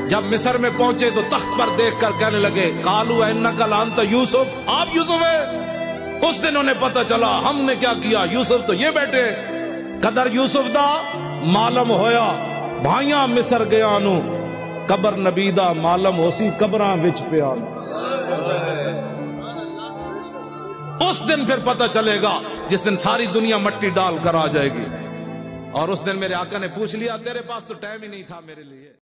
जब मिस्र में पहुंचे तो तख्त पर देखकर कहने लगे, कालू इन्नका अंत यूसुफ, आप यूसुफ है। उस दिन उन्हें पता चला हमने क्या किया, यूसुफ तो ये बैठे। कदर यूसुफ दा मालम होया भाइयां मिस्र गया नू, कबर नबी दा मालम होसी कबरां विच पिया। उस दिन फिर पता चलेगा जिस दिन सारी दुनिया मट्टी डाल कर आ जाएगी। और उस दिन मेरे आका ने पूछ लिया, तेरे पास तो टाइम ही नहीं था मेरे लिए।